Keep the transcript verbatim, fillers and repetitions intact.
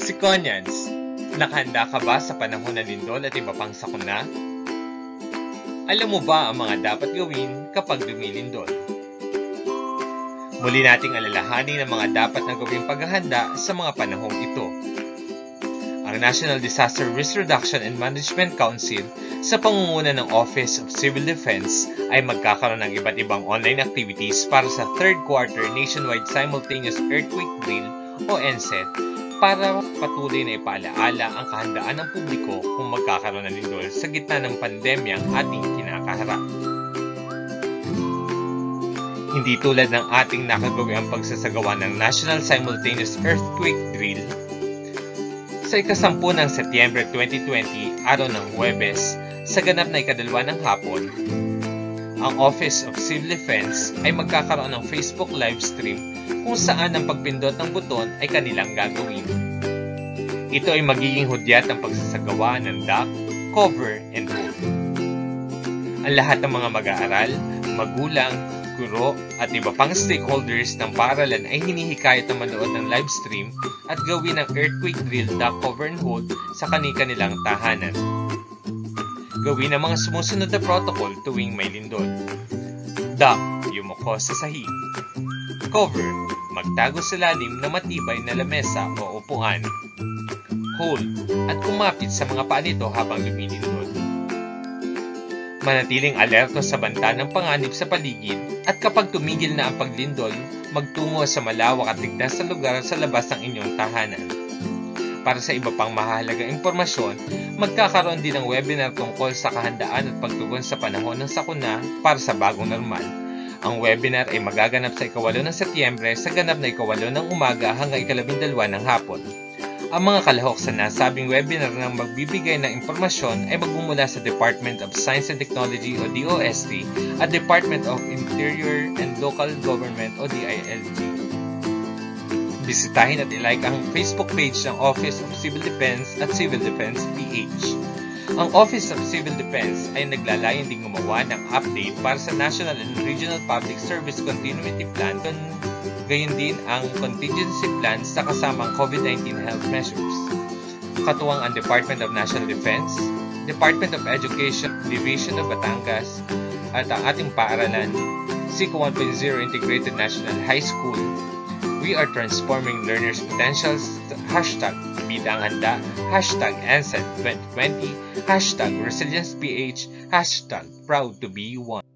Sikonyans, nakahanda ka ba sa panahon ng lindol at iba pang sakuna? Alam mo ba ang mga dapat gawin kapag lumilindol? Muli nating alalahanin ang mga dapat na gawing paghahanda sa mga panahong ito. Ang National Disaster Risk Reduction and Management Council sa pangunguna ng Office of Civil Defense ay magkakaroon ng iba't ibang online activities para sa third quarter Nationwide Simultaneous Earthquake Drill o N S E D para patuloy na ipaalaala ang kahandaan ng publiko kung magkakaroon ng lindol sa gitna ng pandemyang ating kinakaharap. Hindi tulad ng ating nakagawiang pagsasagawa ng National Simultaneous Earthquake Drill, sa ikasampu ng Setyembre twenty twenty, araw ng Huwebes, sa ganap na ikadalwa ng hapon, ang Office of Civil Defense ay magkakaroon ng Facebook livestream kung saan ang pagpindot ng buton ay kanilang gagawin. Ito ay magiging hudyat ng pagsasagawa ng duck, cover, and hold. Ang lahat ng mga mag-aaral, magulang, guro, at iba pang stakeholders ng paaralan ay hinihikayat na manood ng livestream at gawin ang earthquake drill, duck, cover, and hold sa kani-kanilang tahanan. Gawin ang mga sumusunod na protocol tuwing may lindol. Duck, yumuko sa sahig. Cover, magtago sa lalim na matibay na lamesa o upuan. Hold, at kumapit sa mga paa nito habang lumilindol. Manatiling alerto sa banta ng panganib sa paligid at kapag tumigil na ang paglindol, magtungo sa malawak at ligtas na lugar sa labas ng inyong tahanan. Para sa iba pang mahalagang impormasyon, magkakaroon din ng webinar tungkol sa kahandaan at pagtugon sa panahon ng sakuna para sa bagong normal. Ang webinar ay magaganap sa ikawalo ng Setyembre sa ganap na ikawalo ng umaga hanggang ikalabindalwa ng hapon. Ang mga kalahok sa nasabing webinar na magbibigay ng impormasyon ay magmumula sa Department of Science and Technology o D O S T at Department of Interior and Local Government o D I L G. Bisitahin at ilike ang Facebook page ng Office of Civil Defense at Civil Defense P H. Ang Office of Civil Defense ay naglalayon ding gumawa ng update para sa National and Regional Public Service Continuity Plan, gayon din ang contingency plans na kasamang COVID nineteen health measures. Katuwang ang Department of National Defense, Department of Education, Division of Batangas, at ang ating paaralan, C I C one point oh Integrated National High School. We are transforming learners' potentials. Hashtag Bidang Handa, hashtag N S E D twenty twenty, hashtag ResiliencePH, hashtag Proud to be one.